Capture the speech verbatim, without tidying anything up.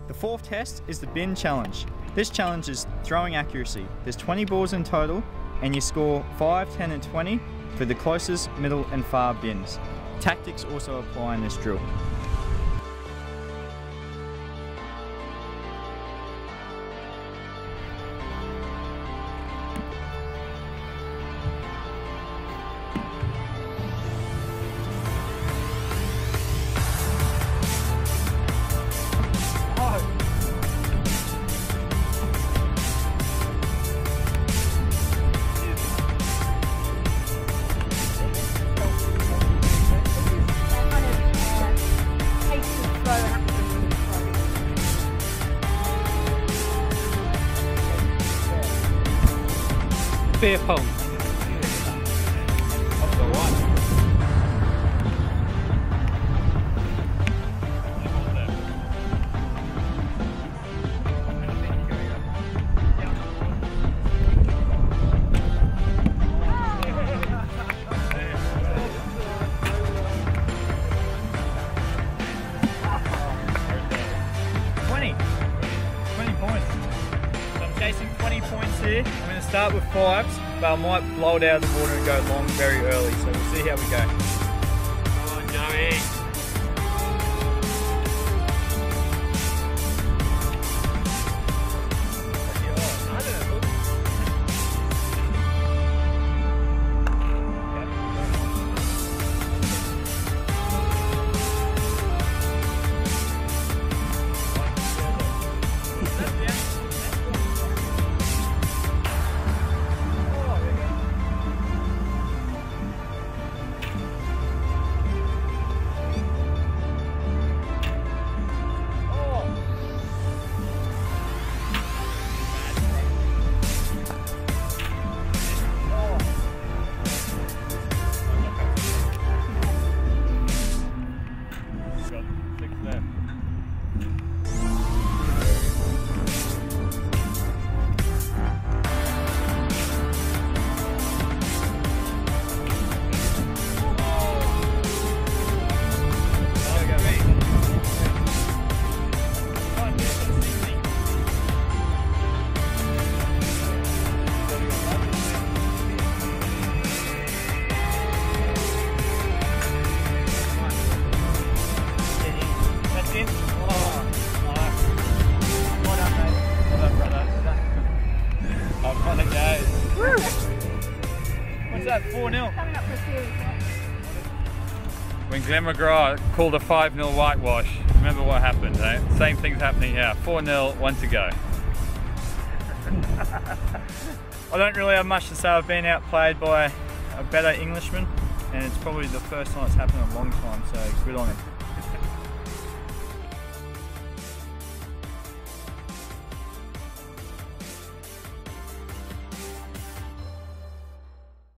The fourth test is the bin challenge. This challenge is throwing accuracy. There's twenty balls in total, and you score five, ten and twenty for the closest, middle and far bins. Tactics also apply in this drill. Beer pong. twenty. twenty points. So I'm chasing twenty points here. I'm going to start with fives, but I might blow it out of the water and go long very early. So we'll see how we go. Come on, Joey. What's that, four nil? Coming up for a series, yeah. When Glen McGrath called a five nil whitewash, remember what happened, eh? Same thing's happening here. four nil, one to go. I don't really have much to say. I've been outplayed by a better Englishman, and it's probably the first time it's happened in a long time, so good on him.